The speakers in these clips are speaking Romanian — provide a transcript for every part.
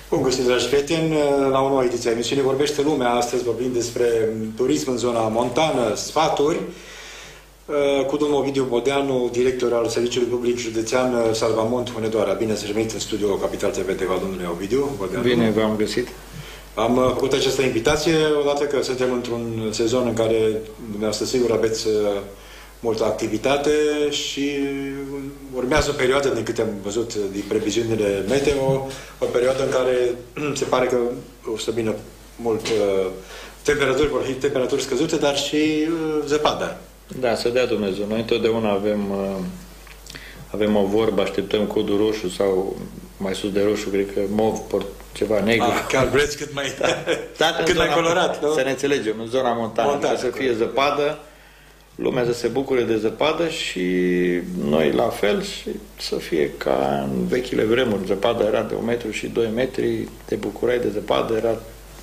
Bun găsit, dragi prieteni, la o nouă ediție a emisiunii Vorbește Lumea. Astăzi vorbim despre turism în zona montană, sfaturi, cu domnul Ovidiu Bodeanu, director al Serviciului Public Județean Salvamont, Hunedoara. Bine să venit în studio Capital TV TV, domnule Ovidiu Bodeanu. Bine v-am găsit. Am făcut această invitație, odată că suntem într-un sezon în care dumneavoastră sigur aveți multă activitate și urmează o perioadă, din câte am văzut din previziunile meteo, o perioadă în care se pare că o să vină mult temperaturi, vor fi temperaturi scăzute, dar și zăpadă. Da, să dea Dumnezeu. Noi întotdeauna avem o vorbă, așteptăm codul roșu sau mai sus de roșu, cred că mov, ceva negru. Chiar vreți cât mai, cât mai colorat, nu? Să ne înțelegem, în zona montană, să fie zăpadă, lumea să se bucure de zăpadă și noi la fel și să fie ca în vechile vremuri. Zăpada era de 1 metru și 2 metri, te bucurai de zăpadă,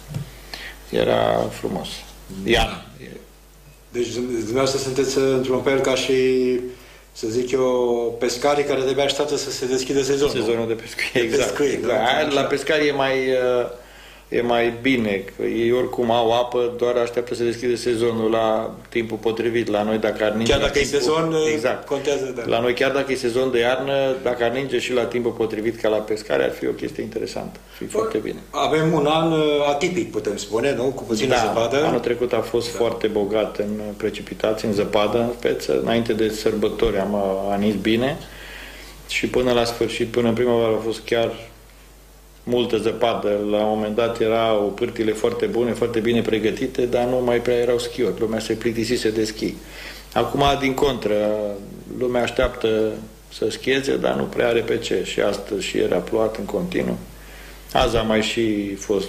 era frumos. Iar. Deci dumneavoastră sunteți într-un fel ca și, să zic eu, pescarii care de-abia așteaptă să se deschidă sezonul. Sezonul de pescuit, exact. La pescari e mai bine, că ei oricum au apă, doar așteaptă să deschide sezonul la timpul potrivit. La noi, dacă ar ninge... Chiar dacă e sezon, exact. Contează, da. La noi, chiar dacă e sezon de iarnă, dacă ar ninge și la timpul potrivit ca la pescare, ar fi o chestie interesantă. Ar fi foarte bine. Avem un an atipic, putem spune, nu? Cu puțină zăpadă. Anul trecut a fost foarte bogat în precipitații, în zăpadă, în speță. Înainte de sărbători a nins bine și până la sfârșit, până în primăvară, a fost chiar multă zăpadă. La un moment dat erau pârtile foarte bune, foarte bine pregătite, dar nu mai prea erau schiori. Lumea se plictisise de schi. Acum, din contră, lumea așteaptă să schieze, dar nu prea are pe ce. Și astăzi și era plouat în continuu. Azi a mai și fost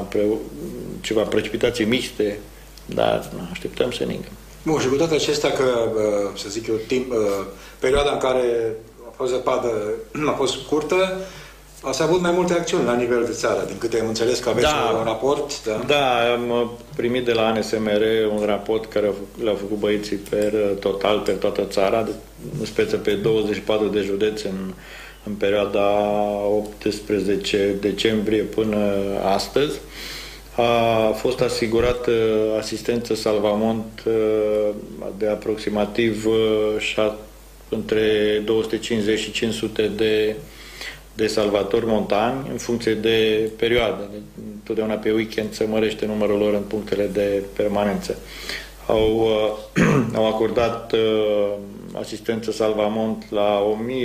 ceva precipitații mixte, dar așteptăm să ningă. Bun, și cu toate acestea că, să zic eu, perioada în care a fost zăpadă a fost scurtă, ați avut mai multe acțiuni la nivel de țară, din câte am înțeles că aveți un raport. Da, am primit de la ANSMR un raport care l-au făcut băieții per toată țara, în speță pe 24 de județe în perioada 18 decembrie până astăzi. A fost asigurată asistență Salvamont de aproximativ între 250 și 500 de salvatori montani, în funcție de perioadă. Întotdeauna pe weekend se mărește numărul lor în punctele de permanență. Au acordat asistență Salvamont la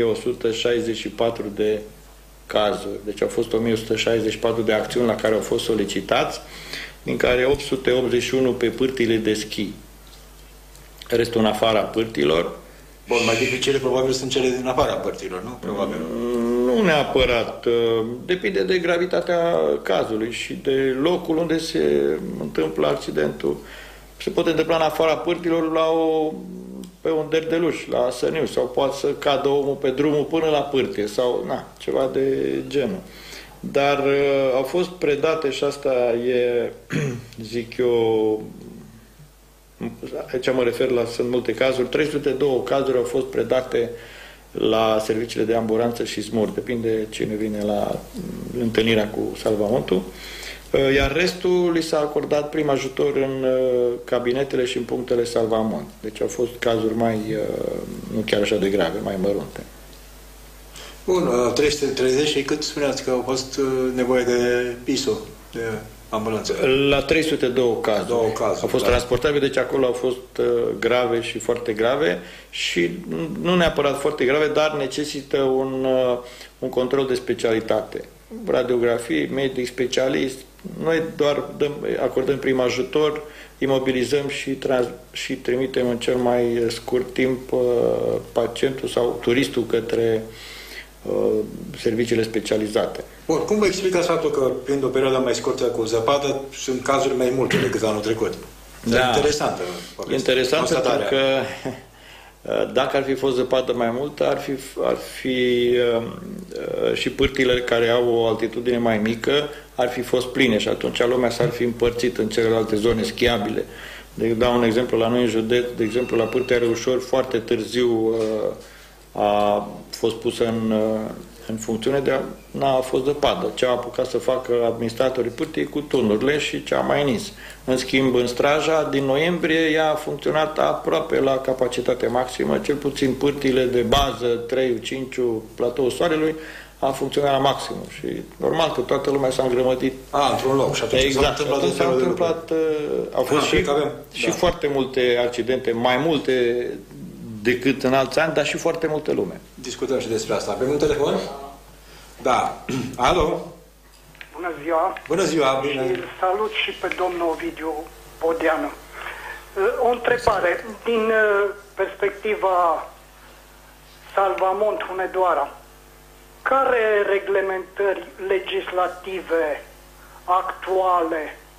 1164 de cazuri. Deci au fost 1164 de acțiuni la care au fost solicitați, din care 881 pe pârtile de schi. Restul în afara pârtilor. Bun, mai dificile probabil sunt cele din afara părților, nu? Probabil. Nu neapărat. Depinde de gravitatea cazului și de locul unde se întâmplă accidentul. Se poate întâmpla în afara pârtilor pe un derdeluș, la săniu, sau poate să cadă omul pe drumul până la pârtie, sau ceva de genul. Dar au fost predate, și asta e, zic eu, aici mă refer sunt multe cazuri, 302 cazuri au fost predate la serviciile de ambulanță și SMUR, depinde cine vine la întâlnirea cu Salvamontul, iar restul li s-a acordat prim ajutor în cabinetele și în punctele Salvamont. Deci au fost cazuri nu chiar așa de grave, mai mărunte. Bun, 330 și cât spuneați că au fost nevoie de PISO, de ambulanță? La 302 cazuri. Au fost transportabile, deci acolo au fost grave și foarte grave și nu neapărat foarte grave, dar necesită un control de specialitate. Radiografie, medic, specialist. Noi doar acordăm prim ajutor, imobilizăm și trimitem în cel mai scurt timp pacientul sau turistul către serviciile specializate. Bun, cum vă explicați faptul că, fiind o perioadă mai scurtă cu zăpadă, sunt cazuri mai multe decât anul trecut? Da. Interesantă. Interesantă, pentru că dacă ar fi fost zăpadă mai multă, ar fi și pârtile care au o altitudine mai mică ar fi fost pline și atunci lumea s-ar fi împărțit în celelalte zone schiabile. Dau un exemplu, la noi în județ, de exemplu, la Pârtea Reușor, foarte târziu a fost pusă în funcțiune n-a fost zăpadă. Ce a apucat să facă administratorii pârtii cu turnurile și ce a mai nins. În schimb, în Straja, din noiembrie, ea a funcționat aproape la capacitate maximă, cel puțin pârtiile de bază, 3, 5, platoul Soarelui, a funcționat la maximum. Și normal că toată lumea s-a îngrămădit. Într-un loc. Și atunci exact. S-a întâmplat, au fost și da, foarte multe accidente, mai multe decât în alți ani, dar și foarte multe lume. Discutăm și despre asta. Avem un telefon? Da. Alo? Bună ziua! Bună ziua! Bine. Și salut și pe domnul Ovidiu Bodeanu. O întrebare. Din perspectiva Salvamont Hunedoara, care reglementări legislative actuale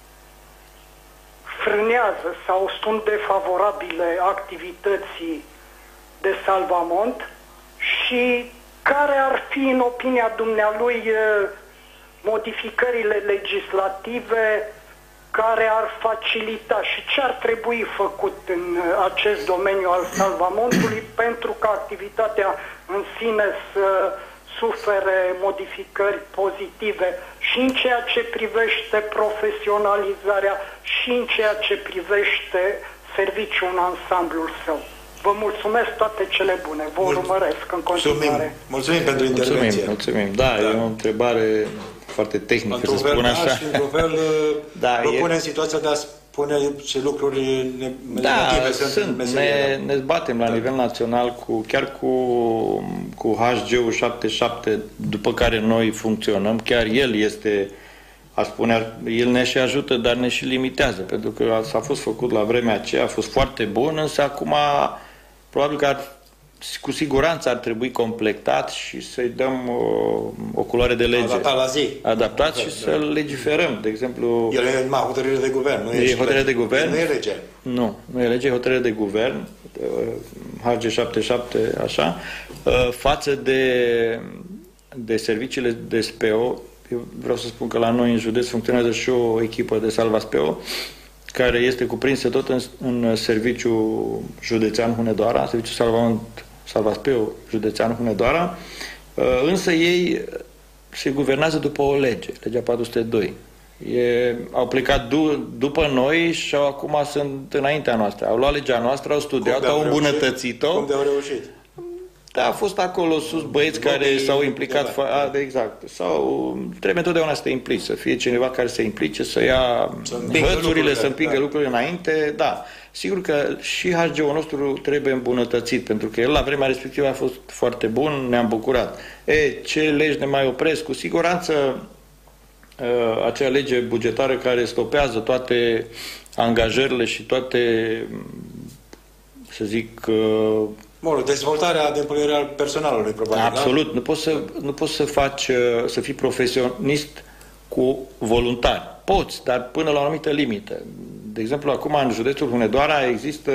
frânează sau sunt defavorabile activității de salvamont și care ar fi, în opinia dumnealui, modificările legislative care ar facilita și ce ar trebui făcut în acest domeniu al salvamontului pentru ca activitatea în sine să sufere modificări pozitive și în ceea ce privește profesionalizarea și în ceea ce privește serviciul în ansamblul său. Vă mulțumesc, toate cele bune. Vă urmăresc în continuare. Mulțumim pentru intervenție. Mulțumim. Da, e o întrebare foarte tehnică, să spun așa. Și într-un fel vă pune în situația de a spune ce lucruri negative sunt în meserie. Ne zbatem la nivel național chiar cu HG-ul 77, după care noi funcționăm. Chiar el este, el ne și ajută, dar ne și limitează, pentru că s-a fost făcut la vremea aceea, a fost foarte bun, însă acum probabil că cu siguranță ar trebui completat și să-i dăm o culoare de lege. Adaptat la zi. Adaptat și să legiferăm. De exemplu... El e hotărâre de guvern. Nu e hotărâre de guvern. Nu e lege. Nu e lege, e hotărâre de guvern. HG77, așa. Față de serviciile de SPO, eu vreau să spun că la noi în județ funcționează și o echipă de Salva SPO, care este cuprinsă tot în serviciul județean Hunedoara, serviciul Salva SPO județean Hunedoara, însă ei se guvernează după o lege, legea 402. Au plecat după noi și acum sunt înaintea noastră. Au luat legea noastră, au studiat, au îmbunătățit-o. Cum de-au reușit? Da, a fost acolo sus băieți care s-au implicat. Exact. Trebuie întotdeauna să te implici, să fie cineva care se implice, să ia hățurile, să împingă lucrurile înainte. Da. Sigur că și HG-ul nostru trebuie îmbunătățit, pentru că el la vremea respectivă a fost foarte bun, ne-am bucurat. Ce legi ne mai opresc? Cu siguranță acea lege bugetară care stopează toate angajările și toate, să zic... dezvoltarea de împlinire al personalului, probabil. Absolut. Da? Nu poți să fii profesionist cu voluntari. Poți, dar până la o anumită limită. De exemplu, acum în județul Hunedoara există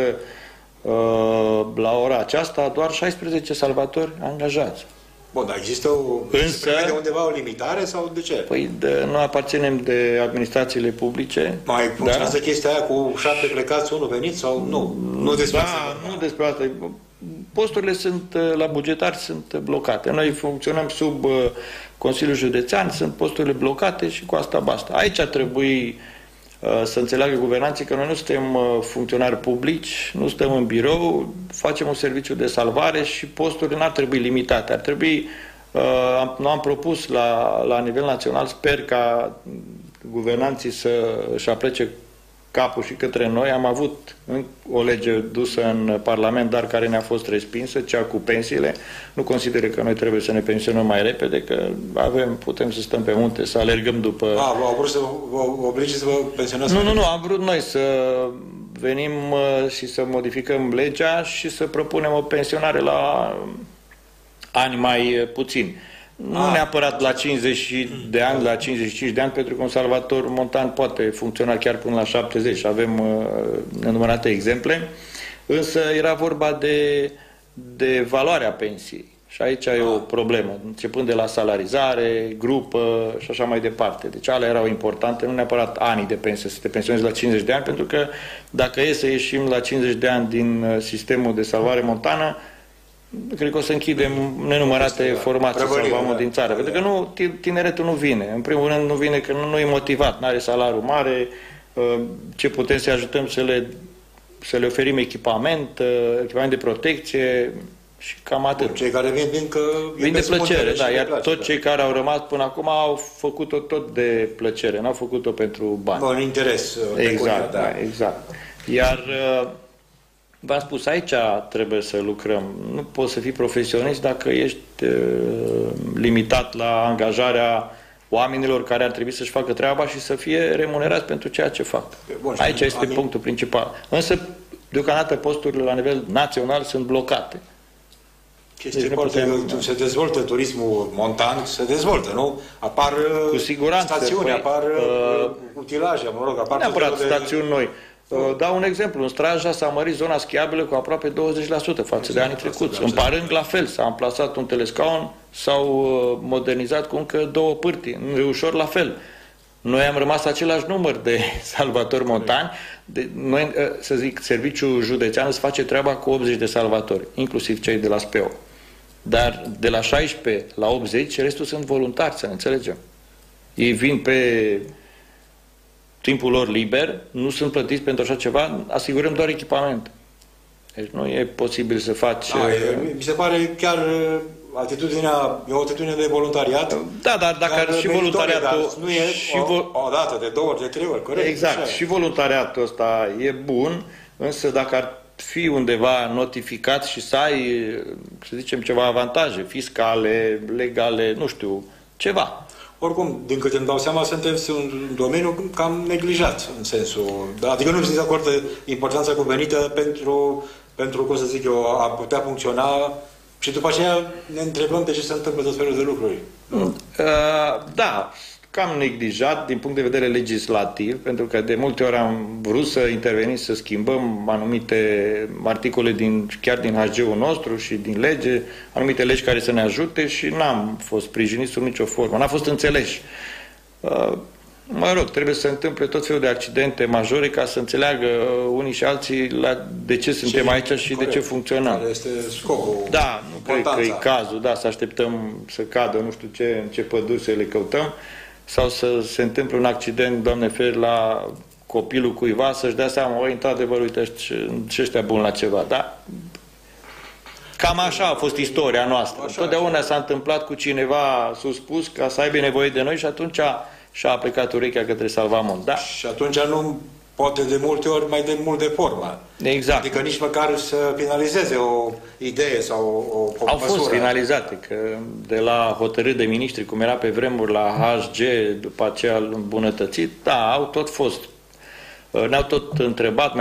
la ora aceasta doar 16 salvatori angajați. Bun, dar există de undeva o limitare sau de ce? Păi noi aparținem de administrațiile publice. Mai funcționează chestia aia cu 7 plecați, 1 venit sau nu? Nu despre asta. Nu despre asta. Posturile la bugetari sunt blocate. Noi funcționăm sub Consiliul Județean, sunt posturile blocate și cu asta basta. Aici ar trebui să înțeleagă guvernanții că noi nu suntem funcționari publici, nu stăm în birou, facem un serviciu de salvare și posturile n-ar trebui limitate. Ar trebui, am propus la nivel național, sper ca guvernanții să-și aplece capul și către noi. Am avut o lege dusă în Parlament, dar care ne-a fost respinsă, cea cu pensiile. Nu consider că noi trebuie să ne pensionăm mai repede, că putem să stăm pe munte, să alergăm după... V-au vrut să vă oblige să vă pensionați? Nu, am vrut noi să venim și să modificăm legea și să propunem o pensionare la ani mai puțini. Nu neapărat la 50 de ani, la 55 de ani, pentru că un salvator montan poate funcționa chiar până la 70. Avem nenumărate exemple, însă era vorba de valoarea pensiei. Și aici e o problemă, începând de la salarizare, grupă și așa mai departe. Deci alea erau importante, nu neapărat anii de pensie, să te pensionezi la 50 de ani, pentru că dacă e să ieșim la 50 de ani din sistemul de salvare montană, cred că o să închidem nenumărate formații Salvamont din țară. Pentru că nu, tineretul nu vine. În primul rând nu vine că nu e motivat, nu are salariu mare, ce putem să ajutăm să le oferim echipament de protecție și cam atât. Bun, cei care vin că vin de plăcere, da, iar toți cei care au rămas până acum au făcut-o tot de plăcere, n-au făcut-o pentru bani. Un interes. Exact, da, exact. Iar v-am spus, aici trebuie să lucrăm. Nu poți să fii profesionist dacă ești limitat la angajarea oamenilor care ar trebui să-și facă treaba și să fie remunerați pentru ceea ce fac. Bun, aici este punctul principal. Însă, deocamdată, posturile la nivel național sunt blocate. Deci se dezvoltă turismul montan, se dezvoltă, nu? Apar cu siguranță, stațiuni, apar utilaje, mă rog, apar neapărat stațiuni noi. Dau un exemplu. În Straja s-a mărit zona schiabilă cu aproape 20% față de anii trecuți. În Parâng, la fel, s-a amplasat un telescaun, s-au modernizat cu încă 2 pârtii. În Râușor, la fel. Noi am rămas același număr de salvatori montani. Noi, să zic, serviciul județean îți face treaba cu 80 de salvatori, inclusiv cei de la SPEO. Dar de la 16 la 80, restul sunt voluntari, să ne înțelegem. Ei vin pe timpul lor liber, nu sunt plătiți pentru așa ceva, asigurăm doar echipament. Deci nu e posibil să faci... mi se pare chiar e o atitudine de voluntariat. Da, dar dacă și voluntariatul... Nu e o dată, de 2 ori, de 3 ori, corect? Exact, și voluntariatul ăsta e bun, însă dacă ar fi undeva notificat și să ai, să zicem, ceva avantaje fiscale, legale, nu știu, ceva. Oricum, din câte îmi dau seama, suntem un domeniu cam neglijat, în sensul... Adică nu se acordă importanța cuvenită pentru, cum să zic eu, a putea funcționa și după aceea ne întrebăm de ce se întâmplă tot felul de lucruri. Da, cam neglijat din punct de vedere legislativ, pentru că de multe ori am vrut să intervenim, să schimbăm anumite articole chiar din HG-ul nostru și din lege, anumite legi care să ne ajute și n-am fost sprijiniți sub nicio formă, n-am fost înțeleși. Mă rog, trebuie să se întâmple tot felul de accidente majore ca să înțeleagă unii și alții de ce suntem aici și corect, de ce funcționăm. Care este scopul. Da, nu cred că e cazul, da, să așteptăm să cadă, nu știu ce, în ce păduri să le căutăm, sau să se întâmple un accident, Doamne feri, la copilul cuiva, să-și dea seama, într-adevăr, uite, și ăștia buni la ceva, da? Cam așa a fost istoria noastră. Totdeauna s-a întâmplat cu cineva suspus ca să aibă nevoie de noi și atunci și-a plecat urechea către Salvamont, da? Și atunci nu poate de multe ori mai de mult de formă. Exact. Adică nici măcar să finalizeze o idee sau o Au măsură. fost finalizate, că de la hotărâri de miniștri, cum era pe vremuri la HG, după aceea îmbunătățit, da, au tot fost. Ne-au tot întrebat,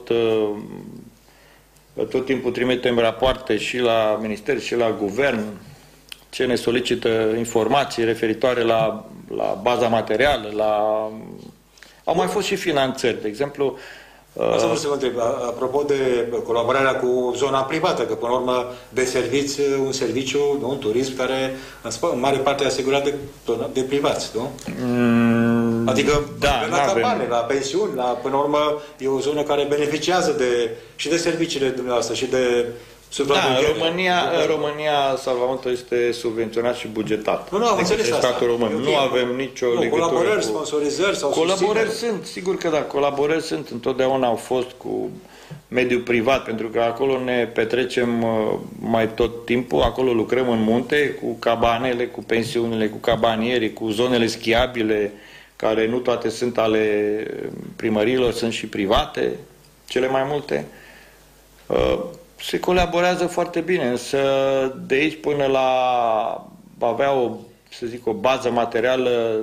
tot timpul trimitem rapoarte și la minister și la guvern, ce ne solicită informații referitoare la baza materială, au mai fost și finanțări, de exemplu. Asta vreau să vă întreb, apropo de colaborarea cu zona privată, că până la urmă deserviți un serviciu, un turism care în mare parte e asigurat de privați, nu? Adică la cabane, la pensiuni, până la urmă e o zonă care beneficiază și de serviciile dumneavoastră și de în România Salvamontul este subvenționat și bugetat. Nu, am înțeles asta. Nu avem nicio legătură colaborări, sponsorizări sau colaborări sunt, sigur că da, colaborări sunt, întotdeauna au fost cu mediul privat, pentru că acolo ne petrecem mai tot timpul, acolo lucrăm în munte, cu cabanele, cu pensiunile, cu cabanierii, cu zonele schiabile, care nu toate sunt ale primăriilor, sunt și private, cele mai multe. Se colaborează foarte bine, însă de aici până la avea o bază materială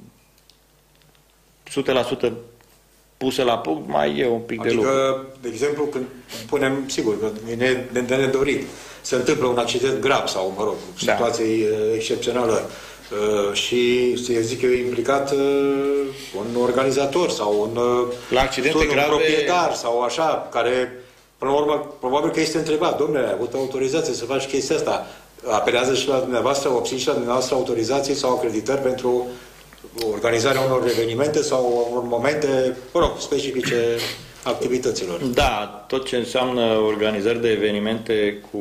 100% pusă la punct, mai e un pic de lucru. Adică, de exemplu, când punem, sigur, că de nedorit, se întâmplă un accident grav sau, mă rog, situație excepțională și, să zic eu, implicat un organizator sau la accidente un proprietar sau așa, care... Până la urmă, probabil că este întrebat, domnule, ai avut autorizație să faci chestia asta? Apelează și la dumneavoastră, obțin și la dumneavoastră autorizații sau acreditări pentru organizarea unor evenimente sau unor momente, specifice activităților. Da, tot ce înseamnă organizări de evenimente cu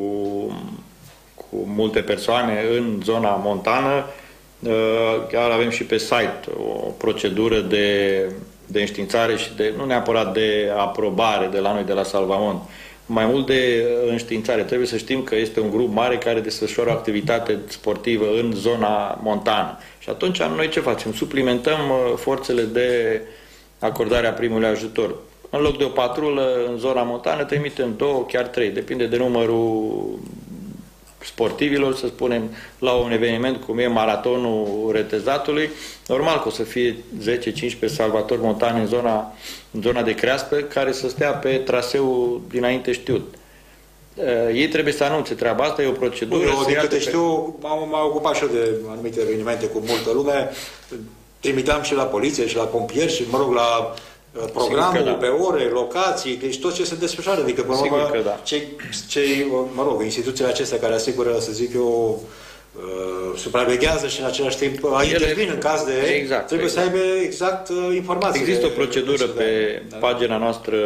multe persoane în zona montană, chiar avem și pe site o procedură de înștiințare și nu neapărat de aprobare de la noi, de la Salvamont, mai mult de înștiințare. Trebuie să știm că este un grup mare care desfășoară o activitate sportivă în zona montană. Și atunci noi ce facem? Suplimentăm forțele de acordare a primului ajutor. În loc de o patrulă în zona montană, trimitem 2, chiar 3, depinde de numărul sportivilor, să spunem, la un eveniment cum e maratonul Retezatului. Normal că o să fie 10-15 salvatori montani în zona de creaspă, care să stea pe traseul dinainte știut. Ei trebuie să anunțe treaba asta, e o procedură. Eu, din câte știu, m-am ocupat și eu de anumite evenimente cu multă lume. Trimiteam și la poliție, și la pompieri, și, mă rog, la programul, da, pe ore, locații, deci tot ce se desfășoară. Adică, până la urmă, da, mă rog, instituțiile acestea care asigură, să zic eu, supraveghează și în același timp intervin în caz de... Exact, trebuie să aibă exact informații. Există o procedură pe pagina noastră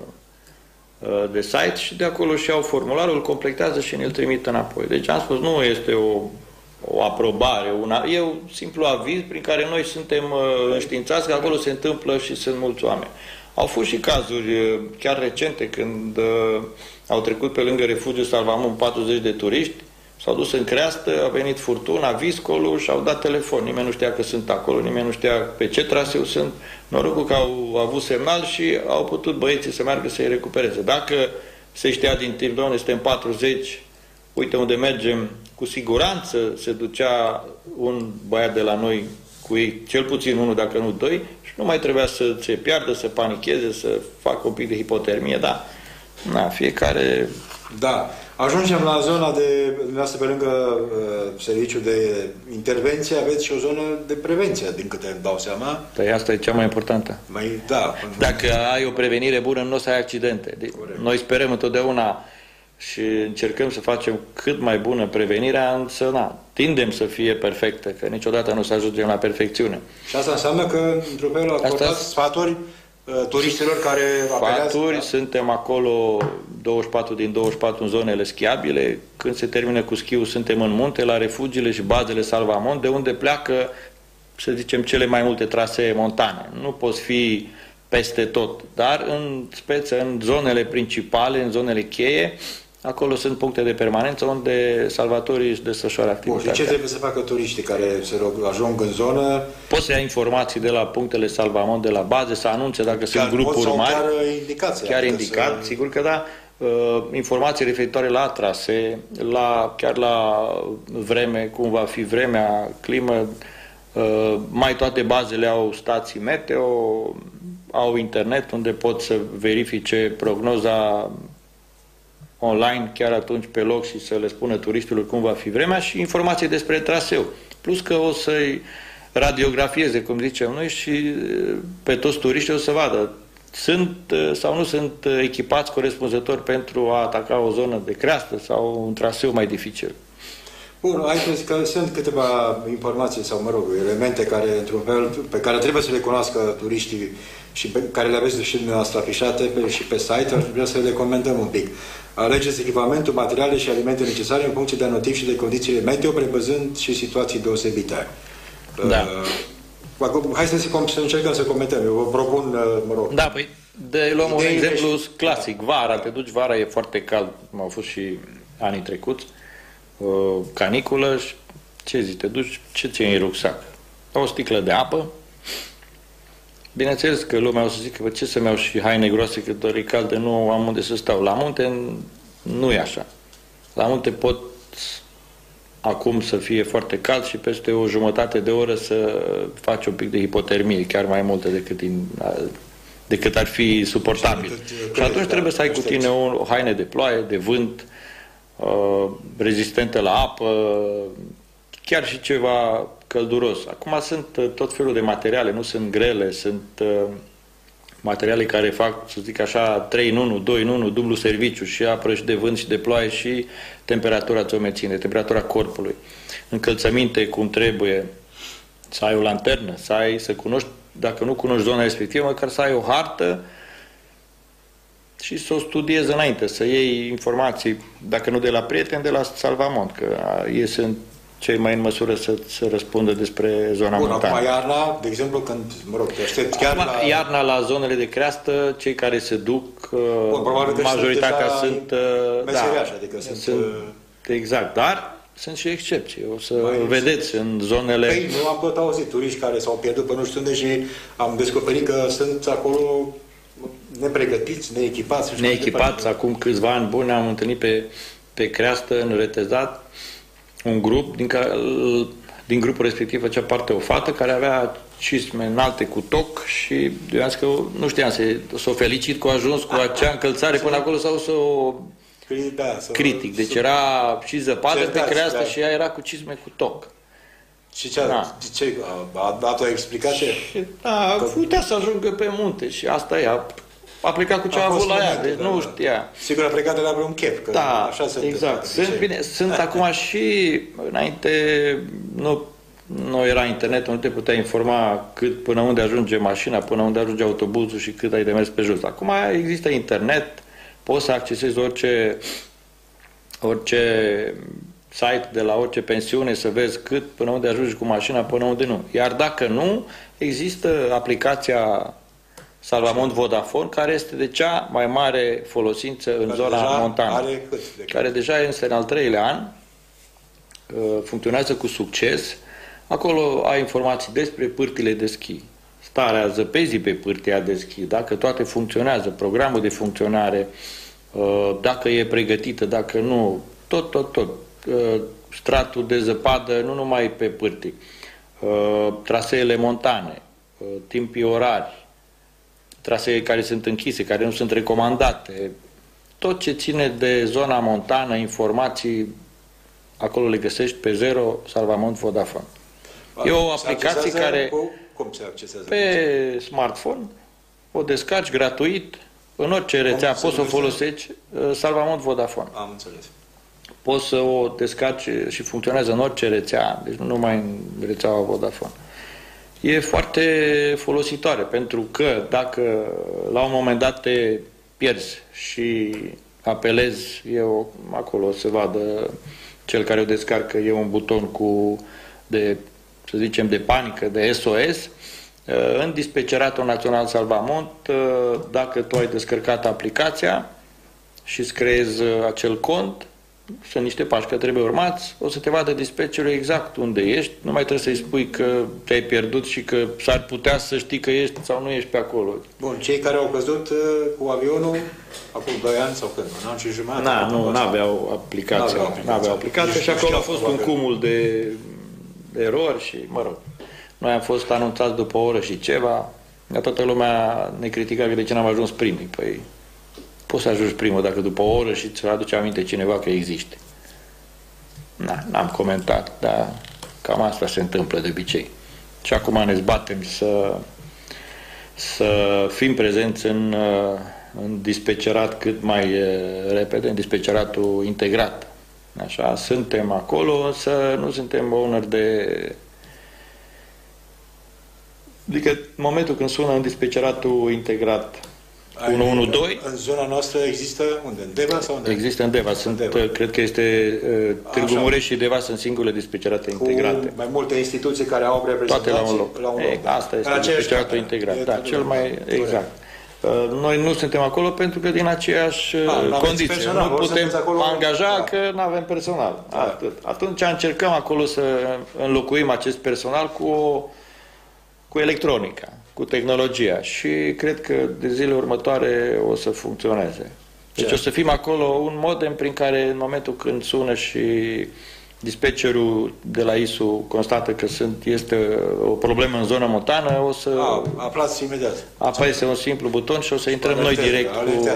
de site și de acolo și au formularul, îl completează și ne-l trimit înapoi. Deci am spus, nu este o aprobare, e un simplu aviz prin care noi suntem înștiințați că acolo se întâmplă și sunt mulți oameni. Au fost și cazuri chiar recente când au trecut pe lângă refugiul Salvamont 40 de turiști, s-au dus în creastă, a venit furtuna, viscolul și au dat telefon. Nimeni nu știa că sunt acolo, nimeni nu știa pe ce traseu sunt. Norocul că au avut semnal și au putut băieții să meargă să-i recupereze. Dacă se știa din timp, doamne, suntem 40, uite unde mergem, cu siguranță se ducea un băiat de la noi cu ei, cel puțin unul, dacă nu 2, și nu mai trebuia să se piardă, să panicheze, să facă un pic de hipotermie, da? Na, fiecare... Da. Ajungem la zona de, dumneavoastră, pe lângă serviciul de intervenție, aveți și o zonă de prevenție, din câte îmi dau seama. Păi asta e cea mai importantă. Da. Dacă ai o prevenire bună, nu o să ai accidente. Noi sperăm întotdeauna și încercăm să facem cât mai bună prevenirea, însă tindem să fie perfectă, că niciodată nu să ajungem la perfecțiune. Și asta înseamnă că, într-un fel, acordați sfaturi turiștilor care apelează? Suntem acolo 24 din 24 în zonele schiabile. Când se termină cu schiul, suntem în munte, la refugiile și bazele Salvamont, de unde pleacă, să zicem, cele mai multe trasee montane. Nu poți fi peste tot, dar în speță, în zonele principale, în zonele cheie, acolo sunt puncte de permanență unde salvatorii își desfășoară activitatea. Și ce trebuie să facă turiștii care ajung în zonă? Poți să ia informații de la punctele Salvamont, de la baze, să anunțe dacă sunt grupuri mari. Chiar indicații. Chiar indicat, sigur că da. Informații referitoare la trasee, chiar la vreme, cum va fi vremea, climă. Mai toate bazele au stații meteo, au internet unde pot să verifice prognoza online chiar atunci pe loc și să le spună turiștilor cum va fi vremea și informații despre traseu. Plus că o să-i radiografieze, cum zicem noi, și pe toți turiștii o să vadă sunt sau nu sunt echipați corespunzători pentru a ataca o zonă de creastă sau un traseu mai dificil. Bun, aici că sunt câteva informații sau, mă rog, elemente care, într-un fel, pe care trebuie să le cunoască turiștii și pe care le aveți și dumneavoastră afișate și pe site, ar trebui să le comentăm un pic. Alegeți echipamentul, materiale și alimente necesare în funcție de anotiv și de condițiile meteo, prevăzând și situații deosebite. Da. Hai să încercăm să comentăm. Eu vă propun, mă rog... Da, păi, luăm un exemplu clasic. Vara, te duci, vara e foarte cald, cum au fost și anii trecuți, caniculă și ce zici, te duci, ce ții în rucsac? O sticlă de apă. Bineînțeles că lumea o să zică, ce să-mi iau și haine groase, că doar e caldă, nu am unde să stau. La munte nu e așa. La munte pot acum să fie foarte cald și peste o jumătate de oră să faci un pic de hipotermie, chiar mai multă decât ar fi suportabil. Și atunci trebuie să ai cu tine o haine de ploaie, de vânt, rezistentă la apă, chiar și ceva călduros. Acum sunt tot felul de materiale, nu sunt grele, sunt materiale care fac, să zic așa, 3 în 1, 2 în 1, dublu serviciu, și apă și de vânt și de ploaie și temperatura ți-o menține, temperatura corpului. Încălțăminte cum trebuie, să ai o lanternă, să cunoști, dacă nu cunoști zona respectivă, măcar să ai o hartă și să o studiezi înainte, să iei informații, dacă nu de la prieteni, de la Salvamont, că ei sunt cei mai în măsură să răspundă despre zona montană. Acum iarna, de exemplu, când, mă rog, te aștept chiar la... Iarna la zonele de creastă, cei care se duc, majoritatea sunt meseriași, adică sunt exact, dar sunt și excepții. O să vedeți în zonele... Păi, nu am tot auzit turiști care s-au pierdut pe nu știu unde și am descoperit că sunt acolo nepregătiți, neechipați. Neechipați, acum câțiva ani buni am întâlnit pe creastă, în Retezat, un grup din grupul respectiv făcea parte o fată care avea cisme înalte cu toc și eu am zis că nu știam să o felicit că a ajuns cu acea încălțare până acolo sau să o critic. Deci era și zăpadă pe creastă și ea era cu cisme cu toc. Și ce a dat o explicație? Da, putea să ajungă pe munte și asta e. A plecat cu ce a avut la ea, deci nu știa. Sigur a plecat de la vreun chef, că așa se exact. Sunt acum și înainte nu era internet, nu te putea informa până unde ajunge mașina, până unde ajunge autobuzul și cât ai de mers pe jos. Acum există internet, poți să accesezi orice site de la orice pensiune să vezi până unde ajungi cu mașina, până unde nu. Iar dacă nu, există aplicația Salvamont Vodafone, care este de cea mai mare folosință în zona montană. Care deja este în al 3-lea an, funcționează cu succes. Acolo ai informații despre pârtile de schi, starea zăpezii pe pârtia de schi, dacă toate funcționează, programul de funcționare, dacă e pregătită, dacă nu, tot. Stratul de zăpadă, nu numai pe pârtii, traseele montane, timpii orari, trasee care sunt închise, care nu sunt recomandate, tot ce ține de zona montană, informații, acolo le găsești pe Zero Salvamont Vodafone. E o aplicație care cum se accesează? Pe smartphone o descarci gratuit, în orice rețea poți să o folosești, Salvamont Vodafone. Am înțeles. Poți să o descarci și funcționează în orice rețea, deci nu numai în rețeaua Vodafone. E foarte folositoare, pentru că dacă la un moment dat te pierzi și apelezi, acolo se vadă cel care o descarcă, e un buton să zicem, de panică, de SOS, în dispeceratul național Salvamont, dacă tu ai descărcat aplicația și îți creezi acel cont, sunt niște pași care trebuie urmați, o să te vadă dispatcherul exact unde ești, nu mai trebuie să-i spui că te-ai pierdut și că s-ar putea să știi că ești sau nu ești pe acolo. Bun, cei care au căzut cu avionul acum 2 ani sau când? Un an și jumătate? Nu aveau aplicație și acolo a fost un cumul de erori și, mă rog, noi am fost anunțați după o oră și ceva, dar toată lumea ne critica că de ce n-am ajuns primii. Păi, poți să ajungi primul dacă după o oră și ți-o aduce aminte cineva că există. N-am comentat, dar cam asta se întâmplă de obicei. Și acum ne zbatem să fim prezenți în dispecerat cât mai repede, în dispeceratul integrat. Așa, suntem acolo, însă nu suntem owner Adică în momentul când sună în dispeceratul integrat 112... În zona noastră există unde? În Deva sau unde? Există în Deva. Cred că este Târgu Mureș și Deva sunt singurele dispecerate integrate. Mai multe instituții care au reprezentanți toate la un loc. Asta este dispeceratul integrat. Da, cel mai exact. Noi nu suntem acolo pentru că din aceeași condiție. Nu putem angaja că nu avem personal. Atunci încercăm acolo să înlocuim acest personal cu electronica, cu tehnologia și cred că de zilele următoare o să funcționeze. Deci o să fim acolo un modem prin care în momentul când sună și dispatcherul de la ISU constată că este o problemă în zona montană, o să aflați imediat. Apese un simplu buton și o să intrăm noi direct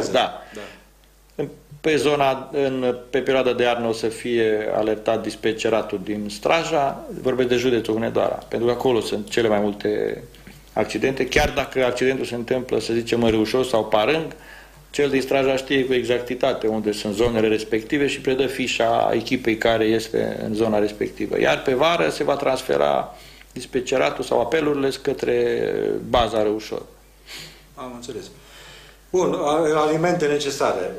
pe perioada de iarnă o să fie alertat dispeceratul din Straja, vorbesc de județul Hunedoara, pentru că acolo sunt cele mai multe accidente, chiar dacă accidentul se întâmplă, să zicem, în Râușor sau Parâng, cel din Straja știe cu exactitate unde sunt zonele respective și predă fișa echipei care este în zona respectivă. Iar pe vară se va transfera dispeceratul sau apelurile către baza Râușor. Am înțeles. Bun, alimente necesare.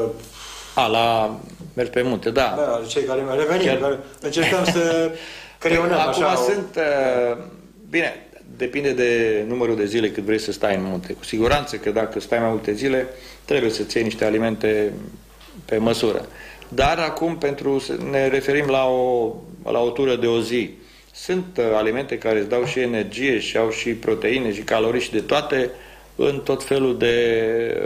Mergi pe munte, da. Da, cei care revenim, încercăm să creionăm acum așa. Sunt, bine, depinde de numărul de zile cât vrei să stai în munte. Cu siguranță că dacă stai mai multe zile, trebuie să-ți iei niște alimente pe măsură. Dar acum, ne referim la o tură de o zi. Sunt alimente care îți dau și energie și au și proteine și calorii și de toate în tot felul de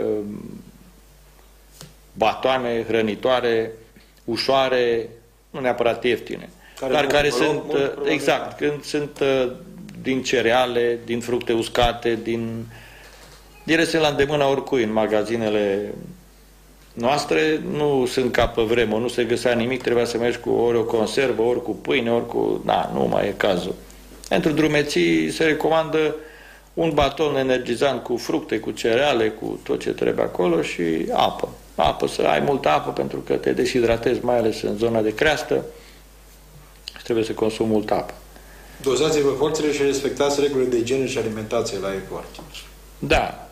batoane hrănitoare, ușoare, nu neapărat ieftine, dar care sunt, exact, când sunt din cereale, din fructe uscate, ele sunt la îndemâna oricui în magazinele noastre, nu sunt ca pe vremuri, nu se găsea nimic, trebuia să mergi cu ori o conservă, ori cu pâine, ori cu... Da, nu mai e cazul. Pentru drumeții se recomandă un baton energizant cu fructe, cu cereale, cu tot ce trebuie acolo și apă. Apă, să ai multă apă pentru că te deshidratezi, mai ales în zona de creastă și trebuie să consumi multă apă. Dozați-vă forțele și respectați regulile de igienă și alimentație la efort. Da.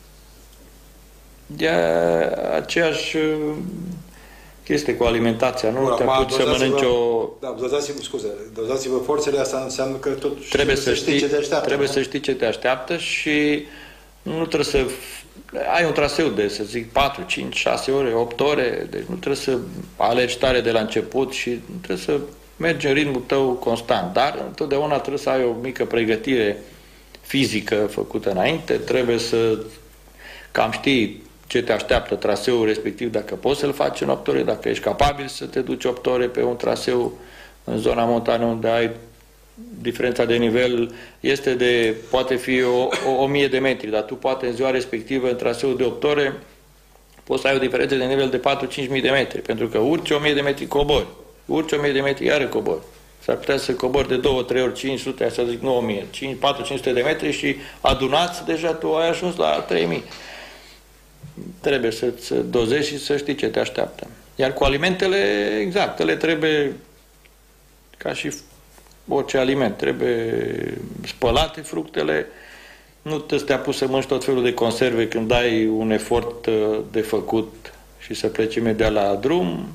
E aceeași chestie cu alimentația. Nu te apuci să mănânci o... Da, dozați-vă forțele, asta înseamnă că tot trebuie să știi ce te așteaptă. Trebuie să știi ce te așteaptă și nu trebuie să... Ai un traseu de, să zic, 4, 5, 6 ore, 8 ore, deci nu trebuie să alergi tare de la început și trebuie să mergi în ritmul tău constant. Dar întotdeauna trebuie să ai o mică pregătire fizică făcută înainte, trebuie să cam știi ce te așteaptă traseul respectiv, dacă poți să-l faci în 8 ore, dacă ești capabil să te duci 8 ore pe un traseu în zona montană unde ai diferența de nivel poate fi 1000 de metri, dar tu poate în ziua respectivă, în traseul de 8 ore, poți să ai o diferență de nivel de 4-5.000 de metri, pentru că urci 1000 de metri, cobori. Urci 1000 de metri, iară cobori. S-ar putea să cobori de 2-3 ori 500, așa zic, nu 1000, 4-500 de metri și adunați, deja tu ai ajuns la 3000. Trebuie să-ți dozezi și să știi ce te așteaptă. Iar cu alimentele, exact, ele trebuie, ca și orice aliment, trebuie spălate fructele, nu te apuci să mănânci tot felul de conserve când ai un efort de făcut și să pleci imediat la drum,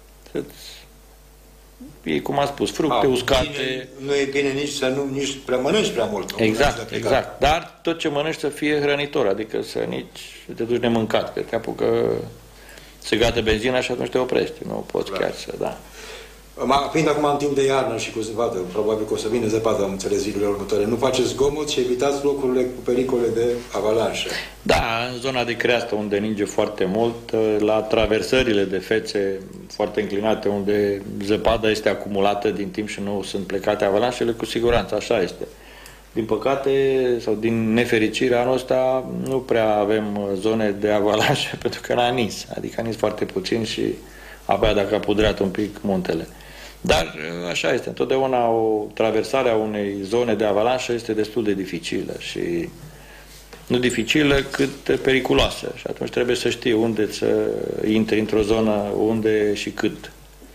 e cum am spus, fructe uscate. Nu e bine nici prea mănânci prea mult. Exact. Dar tot ce mănânci să fie hrănitor, adică să te duci nemâncat, că te apucă să gata benzina și atunci te oprești. Nu poți chiar să, da. Fiind acum în timp de iarnă și cu zăpadă, probabil că o să vină zăpadă, am înțeles, zilele următoare, nu faceți zgomot și evitați locurile cu pericole de avalanșă. Da, în zona de creastă, unde ninge foarte mult, la traversările de fețe foarte înclinate, unde zăpada este acumulată din timp și nu sunt plecate avalanșele, cu siguranță, așa este. Din păcate, sau din nefericire, anul ăsta nu prea avem zone de avalanșe, pentru că n-a nins, adică a nins foarte puțin și abia dacă a pudrat un pic muntele. Dar așa este, întotdeauna o traversare a unei zone de avalanșă este destul de dificilă și nu dificilă cât periculoasă și atunci trebuie să știi unde să intri într-o zonă, unde și cât.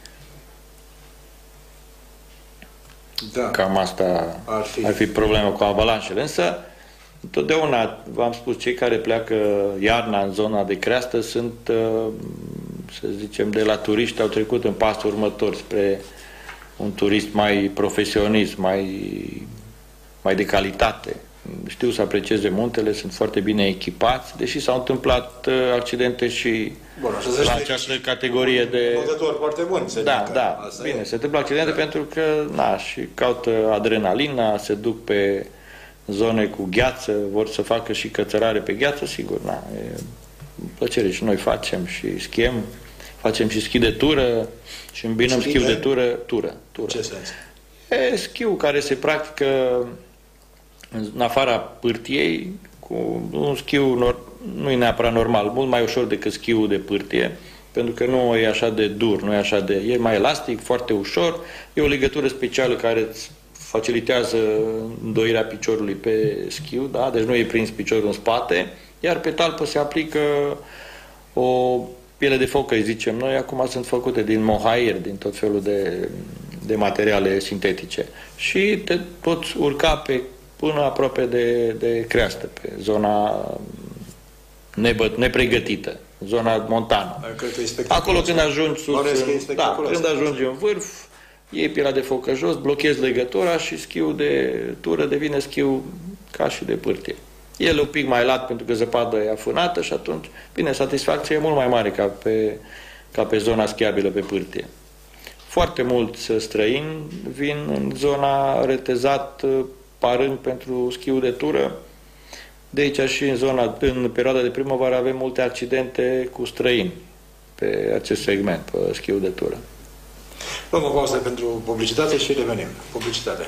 Da. Cam asta ar fi problema cu avalanșele. Însă, întotdeauna, v-am spus, cei care pleacă iarna în zona de creastă sunt, să zicem, de la turiști, au trecut în pasul următor spre un turist mai profesionist, mai de calitate. Știu să aprecieze muntele, sunt foarte bine echipați, deși s-au întâmplat accidente și la această categorie de... Notători foarte buni. Da, bine, se întâmplă accidente pentru că, și caută adrenalina, se duc pe zone cu gheață, vor să facă și cățărare pe gheață, sigur, e plăcere și noi facem și schiem, facem și schi de tură și îmbinăm schiul de tură. Ce sens? E schiul care se practică în afara pârtiei, cu un schiu nu e neapărat normal, mult mai ușor decât schiul de pârtie, pentru că nu e așa de dur, e mai elastic, foarte ușor, e o legătură specială care îți facilitează îndoirea piciorului pe schiu, da? Deci nu e prins piciorul în spate, iar pe talpă se aplică o piele de focă, îi zicem noi, acum sunt făcute din mohair, din tot felul de materiale sintetice. Și te poți urca până aproape de creastă, pe zona nepregătită, zona montană. Acolo când ajungi sus, când ajungi în vârf, iei pila de focă jos, blochezi legătura și schiul de tură devine schiul ca și de pârtie. El e un pic mai lat pentru că zăpada e afânată și atunci, bine, satisfacția e mult mai mare ca pe zona schiabilă pe pârtie. Foarte mulți străini vin în zona retezat, parând pentru schiul de tură. De aici și în perioada de primăvară avem multe accidente cu străini pe acest segment, pe schiul de tură. Luăm o pauză pentru publicitate și revenim. Publicitate.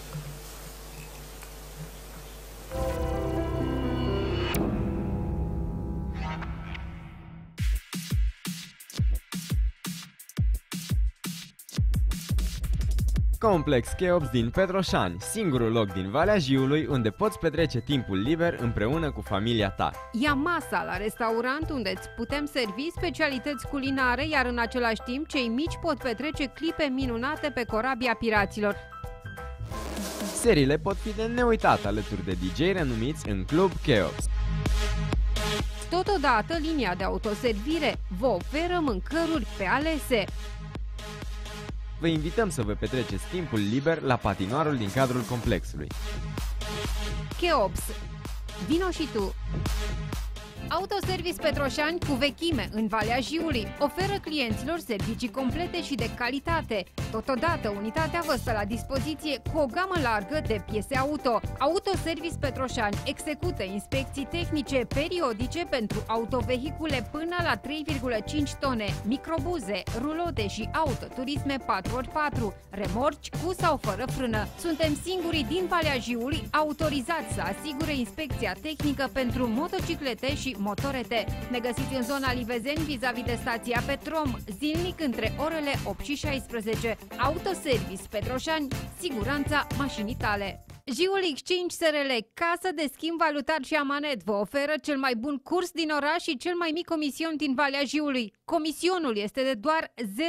Complex Cheops din Petroșani, singurul loc din Valea Jiului unde poți petrece timpul liber împreună cu familia ta. Ia masa la restaurant unde îți putem servi specialități culinare, iar în același timp cei mici pot petrece clipe minunate pe corabia piraților. Seriile pot fi de neuitat alături de DJ renumiți în Club Cheops. Totodată, linia de autoservire vă oferă mâncăruri pe alese. Vă invităm să vă petreceți timpul liber la patinoarul din cadrul complexului. Cheops. Vino și tu! Autoservice Petroșani cu vechime în Valea Jiului oferă clienților servicii complete și de calitate. Totodată, unitatea vă stă la dispoziție cu o gamă largă de piese auto. Autoservice Petroșani execută inspecții tehnice periodice pentru autovehicule până la 3,5 tone, microbuze, rulote și autoturisme 4x4, remorci cu sau fără frână. Suntem singurii din Valea Jiului autorizați să asigure inspecția tehnică pentru motociclete și motorete. Ne găsiți în zona Livezeni, vis-a-vis de stația Petrom, zilnic între orele 8 și 16. Autoservice Petroșani, siguranța mașinii tale. Jiul Exchange SRL, casă de schimb valutar și amanet, vă oferă cel mai bun curs din oraș și cel mai mic comision din Valea Jiului. Comisionul este de doar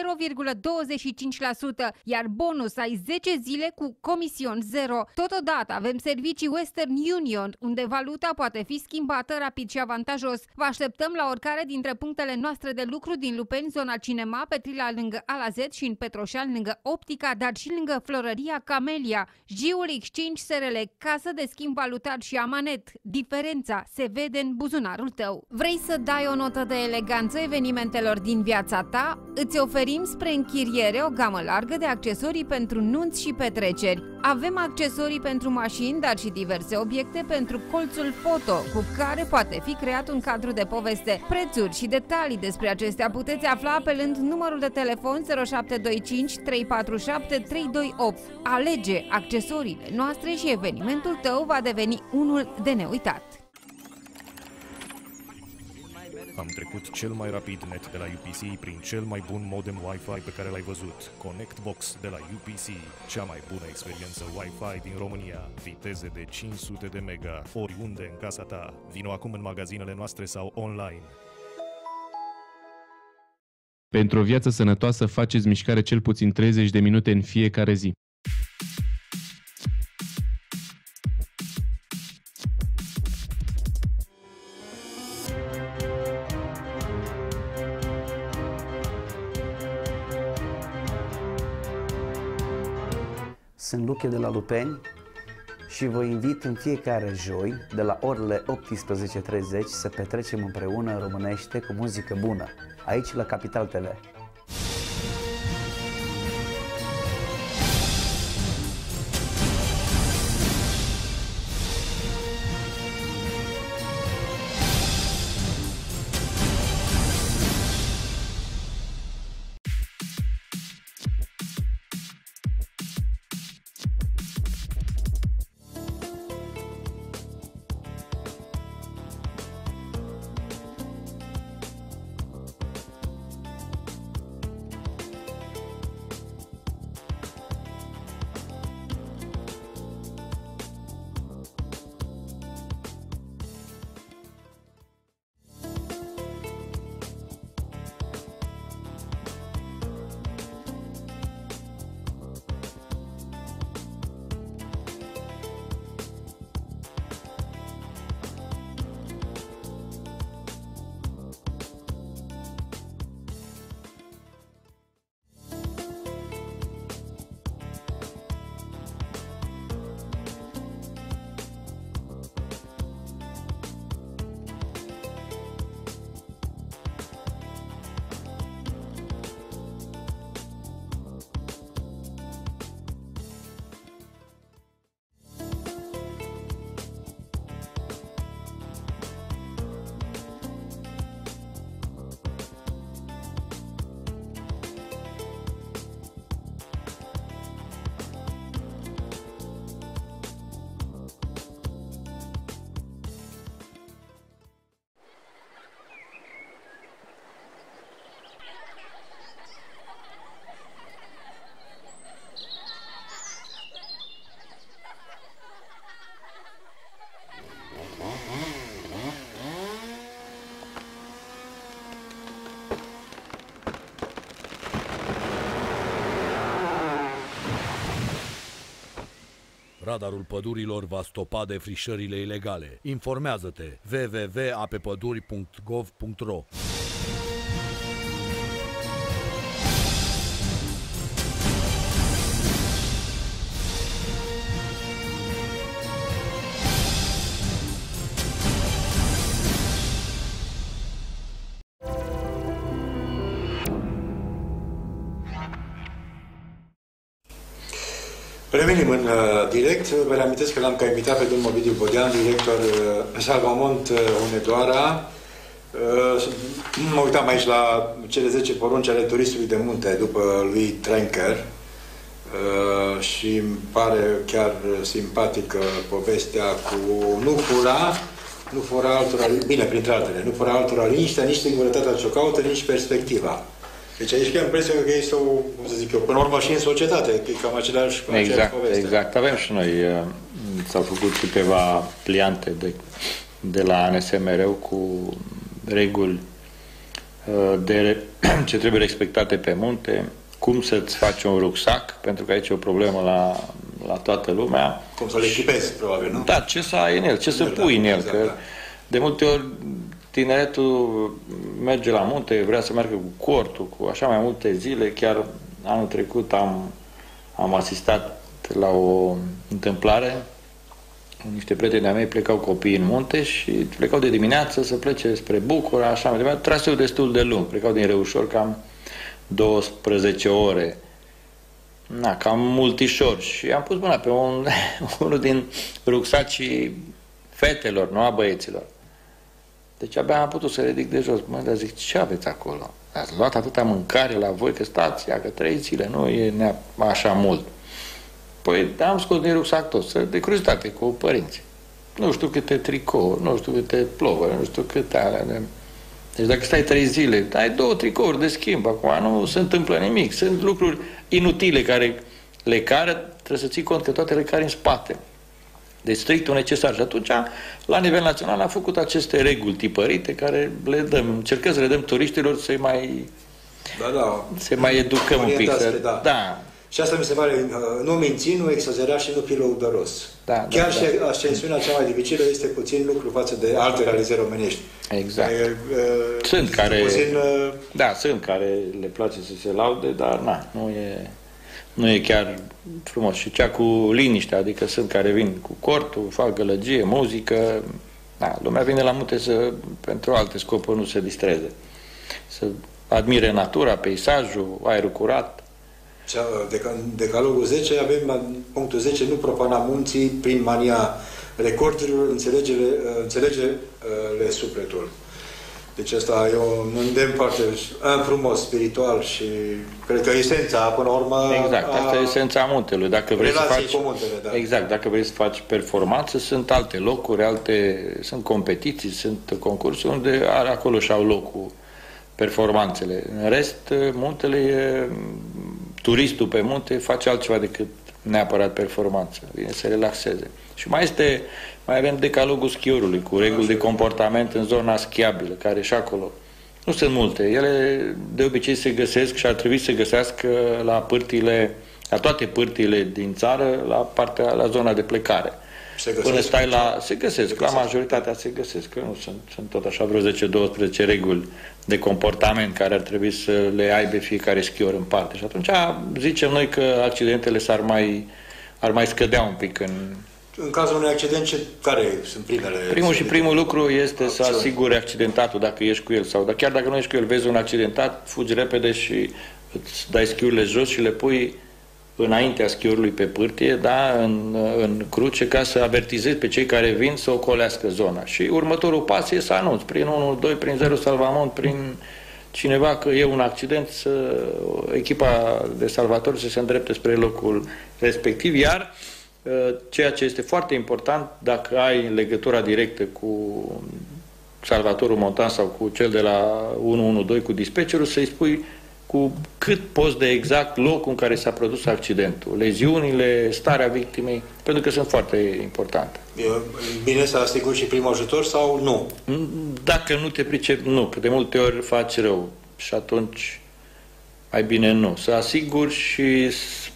0,25%, iar bonus ai 10 zile cu comision 0. Totodată avem servicii Western Union, unde valuta poate fi schimbată rapid și avantajos. Vă așteptăm la oricare dintre punctele noastre de lucru din Lupeni, zona Cinema, Petrila lângă Alazet și în Petroșani lângă Optica, dar și lângă Florăria Camelia. Jiul Exchange SRL, casă de schimb valutar și amanet. Diferența se vede în buzunarul tău. Vrei să dai o notă de eleganță evenimentelor din viața ta? Îți oferim spre închiriere o gamă largă de accesorii pentru nunți și petreceri. Avem accesorii pentru mașini, dar și diverse obiecte pentru colțul foto, cu care poate fi creat un cadru de poveste. Prețuri și detalii despre acestea puteți afla apelând numărul de telefon 0725 347 328. Alege accesoriile noastre și evenimentul tău va deveni unul de neuitat. Am trecut cel mai rapid net de la UPC prin cel mai bun modem Wi-Fi pe care l-ai văzut. ConnectBox de la UPC, cea mai bună experiență Wi-Fi din România. Viteze de 500 de mega, oriunde în casa ta. Vino acum în magazinele noastre sau online. Pentru o viață sănătoasă, faceți mișcare cel puțin 30 de minute în fiecare zi. Sunt Luche de la Lupeni și vă invit în fiecare joi, de la orele 18:30, să petrecem împreună românește cu muzică bună, aici la Capital TV. Radarul pădurilor va stopa defrișările ilegale. Informează-te www.apepăduri.gov.ro. Revenim în direct. Vă reamintesc că l-am ca invitat pe domnul Ovidiu Bodean, director Salvamont Hunedoara. Mă uitam aici la cele 10 porunci ale turistului de munte după lui Trenker și îmi pare chiar simpatică povestea cu nu fura altora, bine, printre altele, nu fura altora liniștea, nici singurătatea ce o caută, nici perspectiva. Deci aici chiar impresia că este o, cum să zic eu, până la urmă și în societate, e cam același poveste. Exact. Avem și noi, s-au făcut câteva pliante de la NSMR cu reguli ce trebuie respectate pe munte, cum să-ți faci un rucsac, pentru că aici e o problemă la toată lumea. Cum să le echipezi, probabil, nu? Da, ce să ai în el, ce să pui în el, exact, că de multe ori tineretul merge la munte, vrea să meargă cu cortul, cu așa mai multe zile. Chiar anul trecut am asistat la o întâmplare. Niște prieteni ai mei plecau copiii în munte și plecau de dimineață să plece spre Bucura, așa mai departe. Traseul destul de lung. Plecau din Reușor cam 12 ore. Cam multișor. Și am pus mâna pe unul din rucsacii fetelor, nu a băieților. Deci abia am putut să ridic de jos. Mă, dar zic, ce aveți acolo? Ați luat atâta mâncare la voi, că stați, că 3 zile, nu e așa mult. Păi am scos din rucsac tot, de curiozitate cu părinții. Nu știu câte tricouri, nu știu câte plovări, nu știu câte alea. Deci dacă stai 3 zile, ai 2 tricouri de schimb, acum nu se întâmplă nimic. Sunt lucruri inutile care le cară, trebuie să ții cont că toate le cari în spate. Deci strictul necesar. Și atunci, la nivel național, am făcut aceste reguli tipărite care încercăm să le dăm turiștilor să-i mai educăm un pic. Da. Și asta mi se pare, nu minți, nu exagera și nu fi lăudăros. Chiar și ascensiunea cea mai dificilă este puțin lucru față de alte realizări omenești. Exact. Sunt care le place să se laude, dar nu e chiar frumos. Și cea cu liniște, adică sunt care vin cu cortul, fac gălăgie, muzică. Lumea vine la munte pentru alte scopuri, nu se distreze. Să admire natura, peisajul, aerul curat. Decalogul 10, avem punctul 10, nu profana munții prin mania recordurilor, înțelege-le sufletul. Deci asta e un îndemn foarte frumos, spiritual și cred că esența, până la urmă... Exact, asta e esența muntelui. Dacă vrei să faci, cu muntele, exact, dacă vrei să faci performanță, sunt alte locuri, sunt competiții, sunt concursuri unde acolo și-au locul performanțele. În rest, muntele e... Turistul pe munte face altceva decât neapărat performanță. Vine să relaxeze. Și mai avem decalogul schiorului, cu reguli de comportament în zona schiabilă, care și acolo nu sunt multe. Ele de obicei se găsesc și ar trebui să se găsească la toate pârtiile din țară, la zona de plecare. Se găsesc, la majoritatea se găsesc, că nu sunt tot așa vreo 10-12 reguli de comportament care ar trebui să le aibă fiecare schior în parte. Și atunci zicem noi că accidentele ar mai scădea un pic în cazul unui accident, care sunt primele? Primul lucru este să asigure accidentatul dacă ești cu el sau chiar dacă nu ești cu el, vezi un accidentat, fugi repede și îți dai schiurile jos și le pui înaintea schiorului pe pârtie, în cruce, ca să avertizezi pe cei care vin să ocolească zona. Și următorul pas e să anunți prin 112, prin 0 Salvamont, prin cineva că e un accident, echipa de salvatori să se îndrepte spre locul respectiv, iar ceea ce este foarte important, dacă ai legătura directă cu salvatorul montan sau cu cel de la 112, cu dispetcherul, să-i spui cu cât poți de exact locul în care s-a produs accidentul, leziunile, starea victimei, pentru că sunt foarte importante. E bine să asiguri și primul ajutor sau nu? Dacă nu te pricepi, nu, că de multe ori faci rău și atunci mai bine nu. Să asiguri și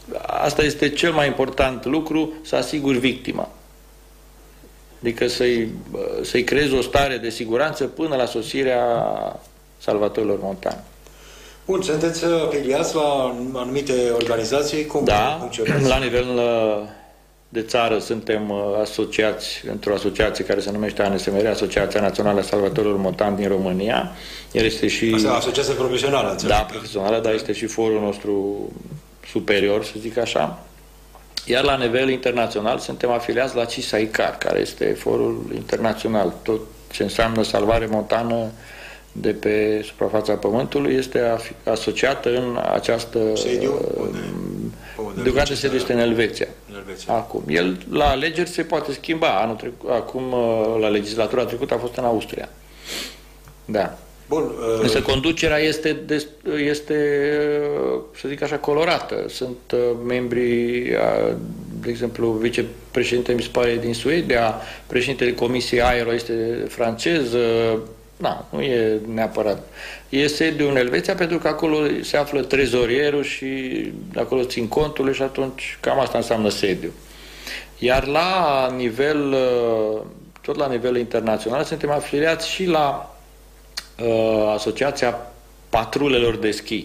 asta este cel mai important lucru, să asiguri victima. Adică să-i creezi o stare de siguranță până la sosirea salvatorilor montani. Bun, sunteți afiliați la anumite organizații? Cum la nivel de țară suntem asociați într-o asociație care se numește ANSMR, Asociația Națională a Salvatorilor Montani din România. El este și... Asta asociație profesională, înțeleg. Da, profesională, dar este și forul nostru superior, să zic așa. Iar la nivel internațional suntem afiliați la CISA-ICAR, care este forul internațional. Tot ce înseamnă salvare montană de pe suprafața Pământului este asociată în această... Sediu? Deocamdată sediu este în Elveția. Acum, el la alegeri se poate schimba. Acum, la legislatura trecută a fost în Austria. Da. Bun, însă conducerea este, să zic așa, colorată. Sunt membrii, de exemplu, vicepreședinte, mi se pare, din Suedia, președintele Comisiei Aero este francez. Da, nu e neapărat. E sediu în Elveția pentru că acolo se află trezorierul și acolo țin conturile și atunci cam asta înseamnă sediu. Iar la nivel, tot la nivel internațional, suntem afiliați și la Asociația Patrulelor de Schi.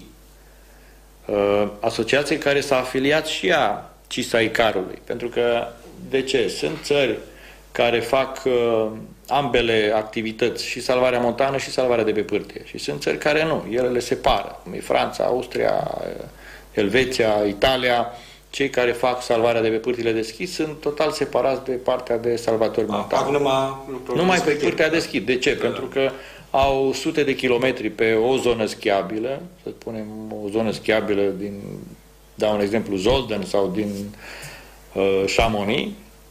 Asociație care s-a afiliat și a CISA-ICAR-ului. Pentru că, de ce? Sunt țări care fac ambele activități, și salvarea montană și salvarea de pe pârtie. Și sunt țări care nu, ele le separă, cum e Franța, Austria, Elveția, Italia. Cei care fac salvarea de pe pârtile de schi sunt total separați de partea de salvatori montani. Numai pe pârtea de schi. De ce? Pentru că au sute de kilometri pe o zonă schiabilă, să spunem o zonă schiabilă din, dau un exemplu, Zolden sau din Chamonix,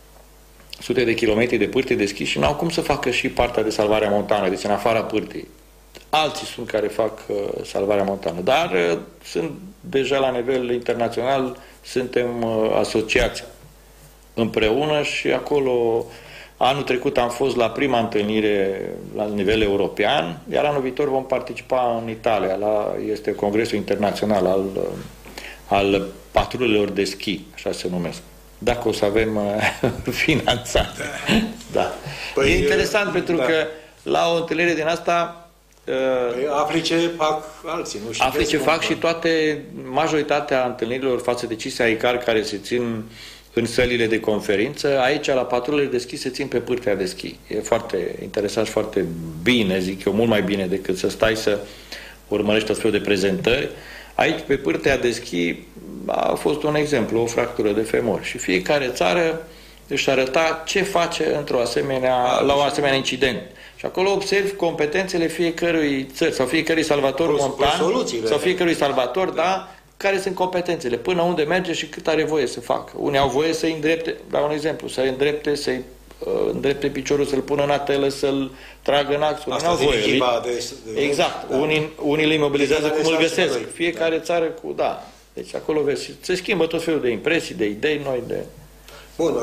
sute de kilometri de pârtie de schi și nu au cum să facă și partea de salvarea montană, deci în afara pârtii. Alții sunt care fac salvarea montană, dar sunt deja la nivel internațional, suntem asociați împreună și acolo anul trecut am fost la prima întâlnire la nivel european, iar anul viitor vom participa în Italia, este Congresul Internațional al Patrulelor de Schi, așa se numesc. Dacă o să avem finanțare. Da. Păi, e interesant pentru că la o întâlnire din asta afli ce fac alții, nu? Afli ce fac și majoritatea întâlnirilor față de CISA-ICAR care se țin în sălile de conferință, aici la patrulele de schi se țin pe pârtea de schi. E foarte interesant și foarte bine, zic eu, mult mai bine decât să stai să urmărești tot felul de prezentări. Aici, pe pârtea de schi, a fost un exemplu, o fractură de femur. Și fiecare țară își arăta ce face la un asemenea incident. Și acolo observi competențele fiecărui țări sau fiecărui salvator montan sau fiecărui salvator, da, care sunt competențele, până unde merge și cât are voie să facă. Unii au voie să-i îndrepte, dau un exemplu, să-i îndrepte, să-i îndrepte piciorul, să-l pună în atelă, să-l tragă în ax. Unii n-au voie. Exact. Da. Unii le imobilizează cum îl găsesc. Fiecare țară cu, da. Deci acolo vezi, se schimbă tot felul de impresii, de idei noi, de... Bun,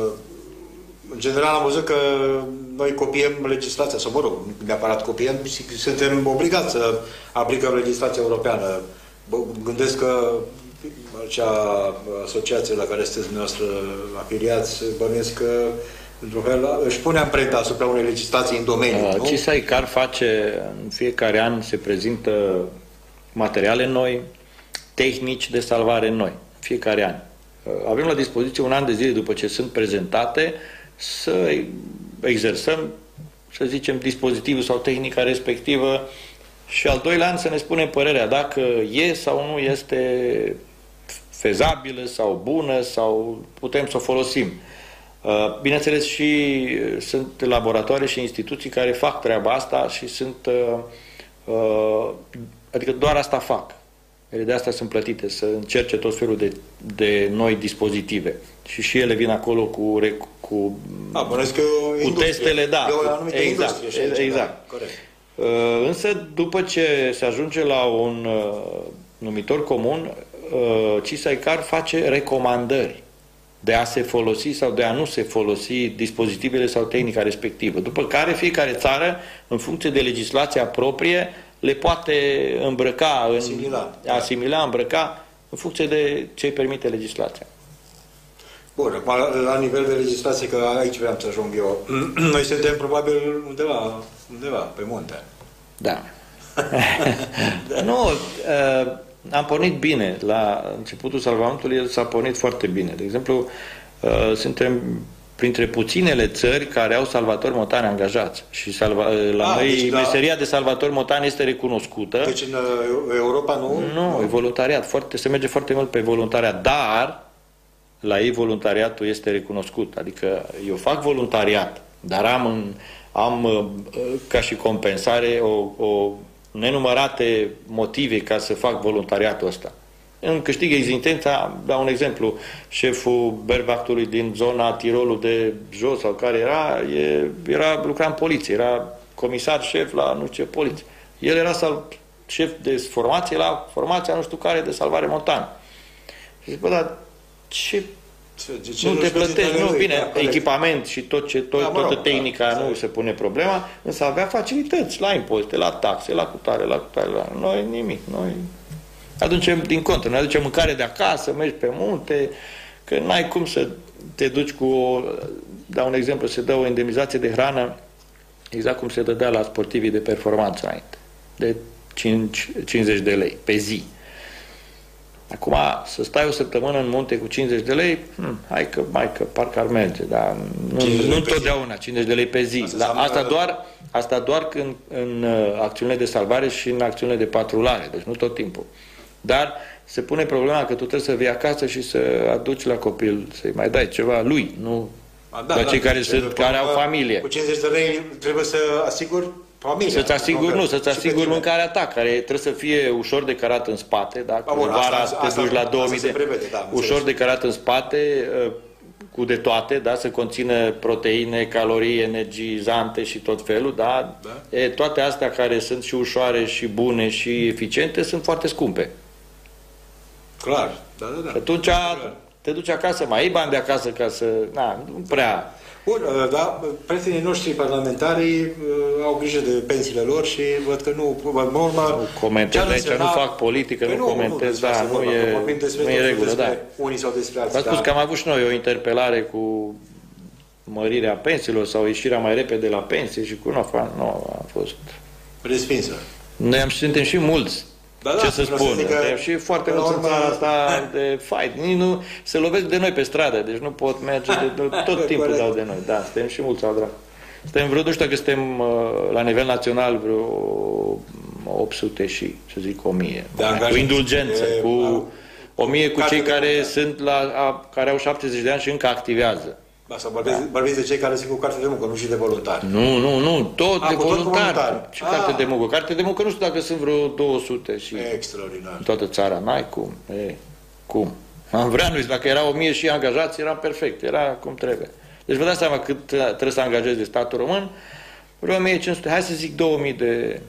în general am văzut că noi copiem legislația, sau mă rog, neapărat copiem, suntem obligați să aplicăm legislația europeană. Gândesc că acea asociație la care sunteți dumneavoastră afiliați, bănuiesc că într-un fel își pune amprenta asupra unei legislații în domeniu, nu? CISA-ICAR face, în fiecare an se prezintă materiale noi, tehnici de salvare noi, fiecare an. Avem la dispoziție un an de zile după ce sunt prezentate să exersăm, să zicem, dispozitivul sau tehnica respectivă și al doilea an să ne spunem părerea dacă e sau nu este fezabilă sau bună sau putem să o folosim. Bineînțeles, și sunt laboratoare și instituții care fac treaba asta și sunt, adică doar asta fac. Ele de asta sunt plătite, să încerce tot felul de noi dispozitive. Și ele vin acolo cu testele, da. Exact. Însă, după ce se ajunge la un numitor comun, CISA-ICAR face recomandări de a se folosi sau de a nu se folosi dispozitivele sau tehnica respectivă. După care fiecare țară, în funcție de legislația proprie, le poate îmbrăca, îmbrăca în funcție de ce îi permite legislația. Bun, acum la nivel de legislație, că aici vreau să ajung eu, noi suntem probabil undeva pe munte. Da. Nu, am pornit bine. La începutul salvamentului el s-a pornit foarte bine. De exemplu, suntem printre puținele țări care au salvatori montani angajați. Și la noi deci, meseria de salvator montan este recunoscută. Deci în Europa nu? Nu, e voluntariat. Se merge foarte mult pe voluntariat. Dar la ei voluntariatul este recunoscut. Adică eu fac voluntariat, dar am ca și compensare o nenumărate motive ca să fac voluntariatul ăsta. Îmi câștig existența, dau un exemplu, șeful Berwachtului din zona Tirolul de jos sau care lucra în poliție, era comisar șef la nu știu ce poliție. El era șef de formație la formația nu știu care de salvare montană. Și zic, bă, dar ce nu te plătești, nu, bine, echipament și toată tehnica nu se pune problema, însă avea facilități la impozite, la taxe, la cutare, la noi nimic, noi aducem din contră, noi aducem mâncare de acasă, mergi pe munte, că n-ai cum să te duci cu dau un exemplu, se dă o indemnizație de hrană exact cum se dădea la sportivii de performanță înainte, de 50 de lei pe zi. Acum, să stai o săptămână în munte cu 50 de lei, hai că parcă ar merge, dar nu întotdeauna 50 de lei pe zi. Asta doar în acțiunile de salvare și în acțiunile de patrulare, deci nu tot timpul. Dar se pune problema că tu trebuie să vii acasă și să aduci la copil, să-i mai dai ceva lui, nu la cei care au familie. Cu 50 de lei trebuie să asiguri familia. Să-ți asiguri mâncarea ta, care trebuie să fie ușor de cărat în spate, dacă vara te duci la 2000 de... ușor de cărat în spate, cu de toate, da? Să conțină proteine, calorii, energizante și tot felul, da? Toate astea care sunt și ușoare și bune și eficiente sunt foarte scumpe. Clar, da. Și atunci te duci acasă, mai iei bani de acasă ca să... nu prea... Bun, da, prietenii noștri parlamentari au grijă de pensiile lor și văd că nu comentez aici, nu fac politică, nu comentez, nu e regulă, da. Unii sau despre alții. V-am spus că am avut și noi o interpelare cu mărirea pensiilor sau ieșirea mai repede la pensie și cu a fost respinsă. Noi suntem și mulți. Ce să spun? Și foarte mulți în țara asta de fight. Nu se lovesc de noi pe stradă, deci nu pot merge, tot timpul dau de noi. Da, suntem și mulți, suntem vreo, nu știu că suntem la nivel național vreo 800 și, să zic, 1000. Cu indulgență, cu 1000 cu cei care sunt care au 70 de ani și încă activează. Sau vorbiți de cei care sunt cu carte de muncă, nu și de voluntari. Nu, tot de voluntari. Și carte de muncă. Carte de muncă nu știu dacă sunt vreo 200 și extraordinar. În toată țara. N-ai cum. Cum? Am vrea noi, dacă erau 1000 și angajați, era perfect, era cum trebuie. Deci vă dați seama cât trebuie să angajezi de statul român, vreo 1500, hai să zic 2000 de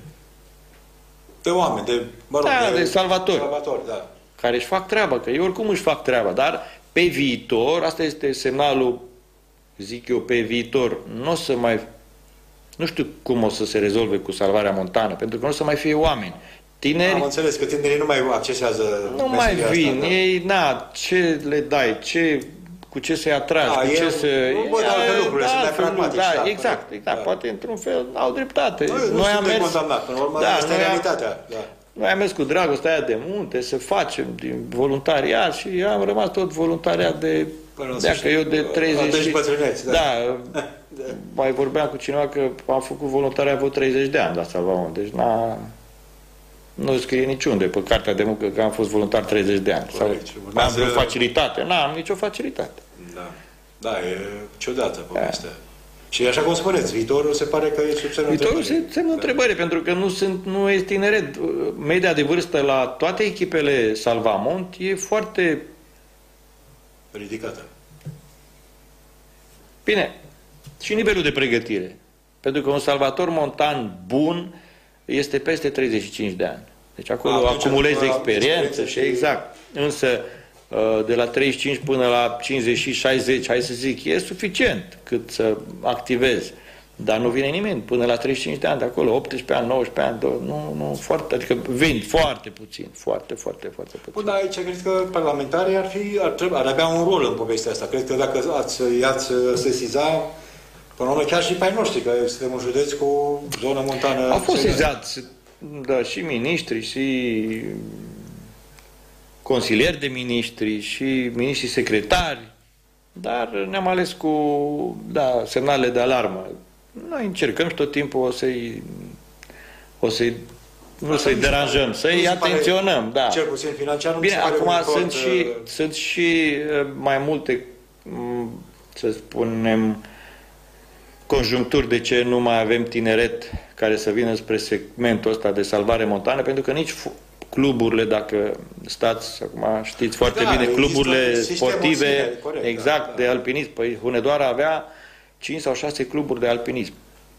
oameni, de salvatori. Da. Care își fac treaba, că ei oricum își fac treaba, dar pe viitor, asta este semnalul, zic eu, pe viitor, nu știu cum o să se rezolve cu salvarea montană, pentru că nu o să mai fie oameni. Tineri... Am înțeles că tinerii nu mai accesează nu mai vin, asta, ei, ce le dai, cu ce să-i atragi, cu ce să... Nu văd alte lucruri, sunt mai pragmatici. Exact, poate într-un fel au dreptate. Noi am mers... condamnat, până la urmă, asta e realitatea. Noi am mers cu dragostea aia de munte, să facem din voluntariat și am rămas tot voluntariat de... Dacă eu de 30... Mai vorbeam cu cineva că am făcut voluntariat vreo 30 de ani la Salvamont, deci nu scrie niciunde pe cartea de muncă că am fost voluntar 30 de ani. Am vreo facilitate. N-am nicio facilitate. Da, e ciudată povestea. Și așa cum spuneți, viitorul se pare că e sub semnul întrebării. Viitorul se semnul întrebării, pentru că nu este tineret. Media de vârstă la toate echipele Salvamont e foarte ridicată. Bine, și nivelul de pregătire. Pentru că un salvator montan bun este peste 35 de ani. Deci acolo acumulezi experiență și exact. Însă de la 35 până la 50 și 60, hai să zic, e suficient cât să activezi. Dar nu vine nimeni până la 35 de ani de acolo, 18 ani, 19 ani, nu foarte, adică vin foarte puțin, foarte puțin. Bun, aici cred că parlamentarii ar avea un rol în povestea asta. Cred că dacă i-ați sesiza, până la urmă chiar și pe ai noștri, că suntem un județ cu zonă montană. Au fost sesizați, da, și miniștri, și consilieri de miniștri, și miniștri secretari, dar ne-am ales cu semnale de alarmă. Noi încercăm și tot timpul nu să-i deranjăm, să-i atenționăm. Da. Cel puțin financiar. Bine, acum sunt și mai multe, să spunem, conjuncturi de ce nu mai avem tineret care să vină spre segmentul ăsta de salvare montană, pentru că nici cluburile, dacă stați, acum știți foarte bine, cluburile sportive, corect, de alpinism. Păi Hunedoara avea 5 sau 6 cluburi de alpinism.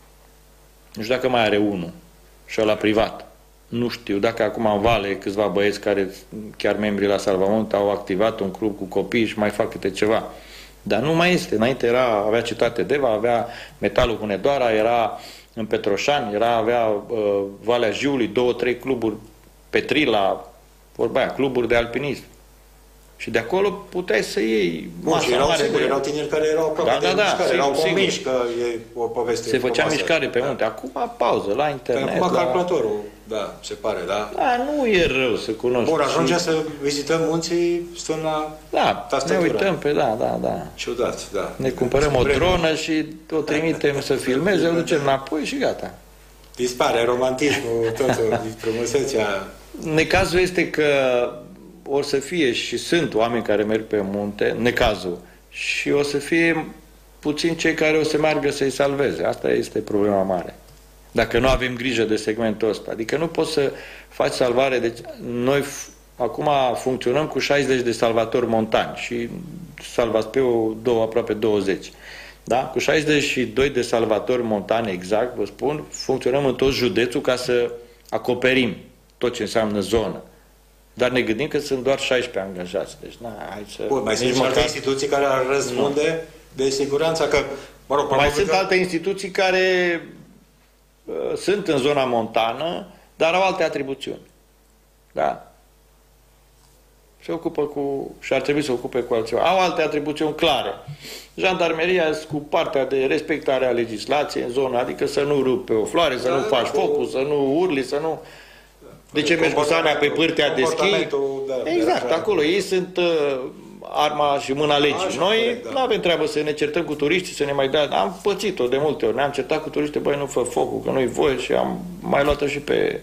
Nu știu dacă mai are unul. Și ăla privat. Nu știu. Dacă acum în Vale câțiva băieți care, chiar membrii la Salvamont, au activat un club cu copii și mai fac câte ceva. Dar nu mai este. Înainte avea Cetate Deva, avea Metalul Hunedoara, era în Petroșani, avea Valea Jiului, 2-3 cluburi, Petrila, vorba aia, cluburi de alpinism. Și de acolo puteai să iei masa mare. Erau tineri care erau aproape de mișcare, erau convinși că e o poveste. Se făcea mișcare pe munte. Acum pauză, la internet. Acum calculatorul, se pare, da? Da, nu e rău să cunoști. Bun, ajungea să vizităm munții stând la tastatură. Ne uităm pe, da. Ciudat, da. Ne cumpărăm o dronă și o trimitem să filmeze, o ducem înapoi și gata. Dispare romantismul, totul, frumusețea. Necazul este că o să fie, și sunt oameni care merg pe munte, necazul, și o să fie puțin cei care o să meargă să-i salveze. Asta este problema mare. Dacă nu avem grijă de segmentul ăsta. Adică nu poți să faci salvare. Deci noi acum funcționăm cu 60 de salvatori montani și salvați pe aproape 20. Da? Cu 62 de salvatori montani, exact, vă spun, funcționăm în tot județul ca să acoperim tot ce înseamnă zonă. Dar ne gândim că sunt doar 16 angajați. Deci, hai să... Bun, mai sunt și alte instituții care ar răspunde de siguranța că... Mai sunt alte instituții care sunt în zona montană, dar au alte atribuțiuni. Da? Se ocupă și ar trebui să ocupe cu altceva. Au alte atribuțiuni clare. Jandarmeria cu partea de respectare a legislației în zonă, adică să nu rupi o floare, să nu faci focul, să nu urli, să nu... De ce mergi cu Sania pe pârtea de schi? Exact, acolo. Ei sunt arma și mâna legii. Noi nu avem treabă să ne certăm cu turiștii, să ne mai dea... Am pățit-o de multe ori. Ne-am certat cu turiștii, băi, nu fă focul, că nu-i voie, și am mai luat-o și pe...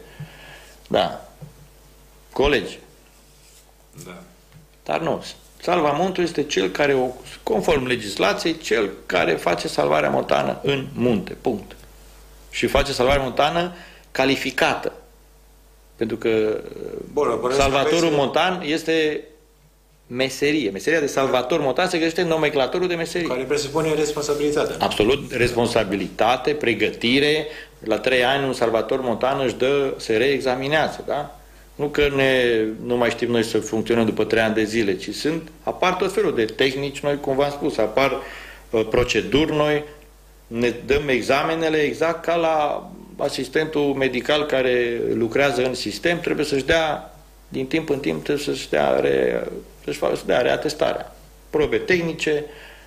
colegi. Da. Dar nu. Salvamontul este cel care, conform legislației, cel care face salvarea montană în munte. Punct. Și face salvarea montană calificată. Pentru că salvatorul montan este meserie. Meseria de salvator montan se găsește în nomenclatorul de meserie. Care presupune responsabilitate. Absolut. Responsabilitate, pregătire. La 3 ani un salvator montan se reexaminează. Da? Nu că nu mai știm noi să funcționăm după 3 ani de zile, ci apar tot felul de tehnici noi, cum v-am spus, apar proceduri noi, ne dăm examenele exact ca la asistentul medical care lucrează în sistem, trebuie să-și dea, din timp în timp, trebuie să-și dea reatestarea. Probe tehnice,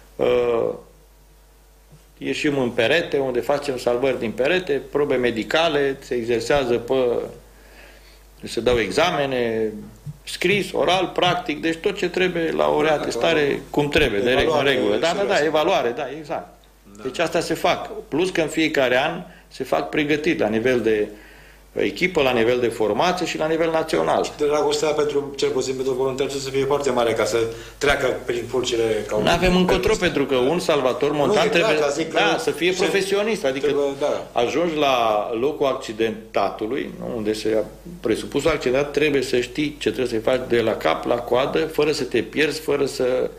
ieșim în perete, unde facem salvări din perete, probe medicale, se exersează se dau examene, scris, oral, practic, deci tot ce trebuie la o reatestare cum trebuie, de regulă. Da, evaluare, da, exact. Deci asta se fac. Plus că în fiecare an se fac pregătiri la nivel de echipă, la nivel de formație și la nivel național. Și dragostea cel puțin pentru voluntari să fie foarte mare ca să treacă prin furcile ca un... Nu avem încotro, pentru că un salvator montan trebuie să fie profesionist. Adică ajungi la locul accidentatului, unde se presupusul accidentat, trebuie să știi ce trebuie să faci de la cap la coadă, fără să te pierzi, fără să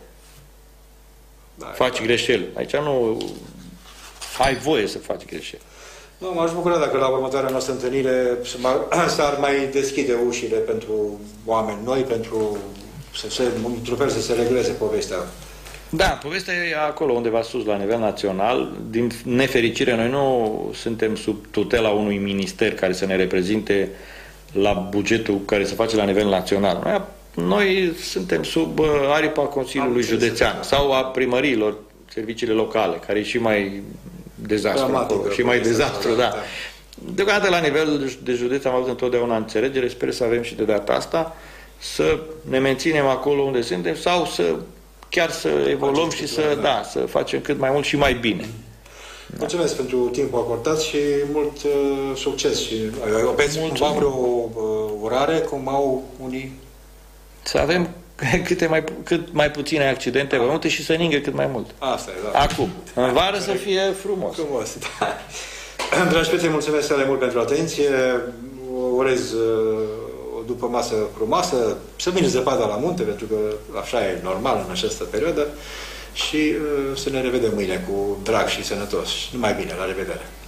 faci greșeli. Aici nu ai voie să faci greșeli. Nu, m-aș bucura dacă la următoarea noastră întâlnire s-ar mai deschide ușile pentru oameni noi, pentru într-un fel să se regleze povestea Da, povestea e acolo undeva sus, la nivel național. Din nefericire, noi nu suntem sub tutela unui minister care să ne reprezinte la bugetul care se face la nivel național. Noi suntem sub aripa Consiliului Județean sau a primăriilor, serviciile locale, care e și mai dezastru acolo, și mai dezastru, da. Deocamdată la nivel de județ am avut întotdeauna înțelegere, sper să avem și de data asta, să ne menținem acolo unde suntem sau chiar să evoluăm și să facem cât mai mult și mai bine. Mulțumesc pentru timpul acordat și mult succes. Și aveți cumva vreo urare, cum au unii? Să avem cât mai puține accidente pe multe și să ningă cât mai mult. Asta e, da. Acum. În vară să fie frumos. Frumos, da. Dragi prieteni, mulțumesc tare mult pentru atenție. Urez o după masă frumoasă, să vină zăpada la munte, pentru că așa e normal în această perioadă, și să ne revedem mâine cu drag și sănătos. Numai bine, la revedere!